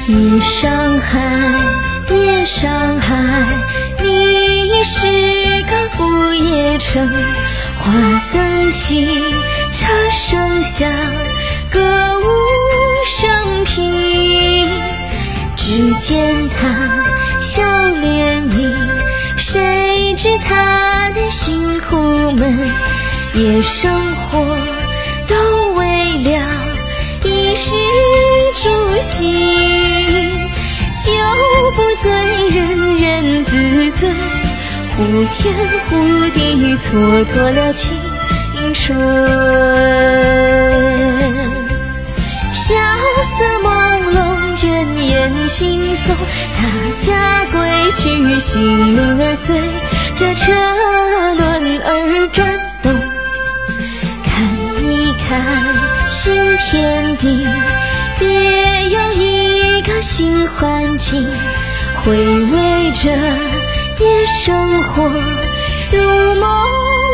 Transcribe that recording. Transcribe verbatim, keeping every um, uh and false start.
夜上海，夜上海，你是个不夜城。花灯起，车声响，歌舞升平。只见他笑脸迎，谁知他的辛苦们，夜生活都为了衣食住行。酒不醉，人人自醉，忽天忽地蹉跎了青春。萧瑟朦胧，倦眼惺忪，他家归去，心灵儿随着车轮儿转动。看一看新天地，别有一个新环境，回味着夜生活，如梦